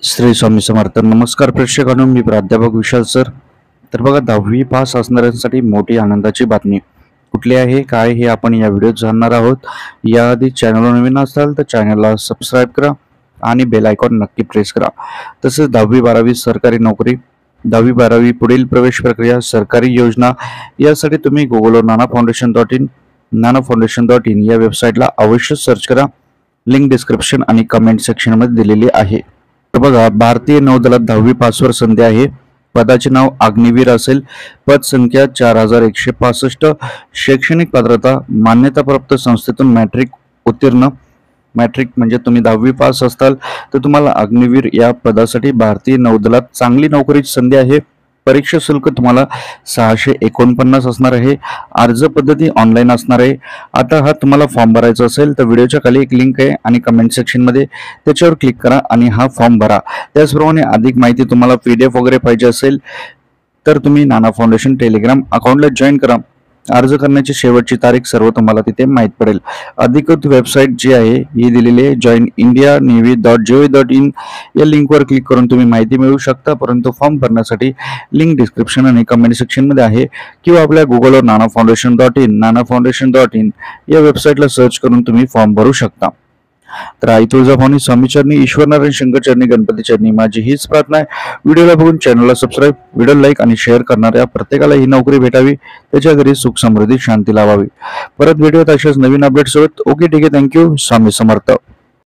श्री स्वामी समर्थ. नमस्कार प्रेक्षकांनो, मी प्राध्यापक विशाल सर. तर बघा, 10वी पास असणाऱ्यांसाठी मोठी आनंदाची बातमी कुठली आहे, काय हे आपण या व्हिडिओत जाणणार आहोत. याआधी चॅनलवर नवीन असाल तर चॅनलला सबस्क्राईब करा आणि बेल आयकॉन नक्की प्रेस करा. तसेच 10वी 12वी सरकारी नोकरी, 10वी 12वी पुढील प्रवेश प्रक्रिया, सरकारी योजना यासाठी तुम्ही गुगलवर नानाफाउंडेशन.in नानाफाउंडेशन.in या वेबसाईटला अवश्य सर्च करा. लिंक डिस्क्रिप्शन आणि कमेंट सेक्शनमध्ये दिलेली आहे. तर बघा, भारतीय नौदलात 10वी पासवर संधी आहे. पदाचे नाव अग्निवीर असेल. पद संख्या 4165. शैक्षणिक पात्रता मान्यताप्राप्त संस्थेतून मॅट्रिक उत्तीर्ण. मॅट्रिक म्हणजे तुम्ही 10वी पास असताल तर तुम्हाला अग्निवीर या पदासाठी भारतीय नौदलात चांगली नोकरीची संधी आहे. परीक्षा शुल्क तुम्हाला 649 असणार आहे. अर्ज पद्धती ऑनलाईन असणार आहे. आता हा तुम्हाला फॉर्म भरायचा असेल तर व्हिडिओच्या खाली एक लिंक आहे आणि कमेंट सेक्शनमध्ये त्याच्यावर क्लिक करा आणि हा फॉर्म भरा. त्याचप्रमाणे अधिक माहिती तुम्हाला PDF वगैरे पाहिजे असेल तर तुम्ही नाना फाउंडेशन टेलिग्राम अकाउंटला जॉईन करा. अर्ज करण्याची शेवटची तारीख सर्व तुम्हाला तिथे माहीत पडेल. अधिकृत वेबसाईट जी आहे ही दिलेली आहे joinindianavy.gov.in. या लिंकवर क्लिक करून तुम्ही माहिती मिळवू शकता. परंतु फॉर्म भरण्यासाठी लिंक डिस्क्रिप्शन आणि कमेंट सेक्शनमध्ये आहे किंवा आपल्या गुगलवर नानाफाउंडेशन.in या वेबसाईटला सर्च करून तुम्ही फॉर्म भरू शकता. तर आई तुळजाभवानी, स्वामीचरणी, ईश्वरनारायण, शंकरचरणी, गणपती चरणी माझी हीच प्रार्थना आहे. व्हिडिओला बघून चॅनलला सबस्क्राईब, व्हिडिओ लाईक आणि शेअर करणाऱ्या प्रत्येकाला ही नोकरी भेटावी, त्याच्या घरी सुख समृद्धी शांती लावावी. परत व्हिडिओत अशाच नवीन अपडेट्स होत. ओके, ठीक आहे. थँक्यू. स्वामी समर्थ.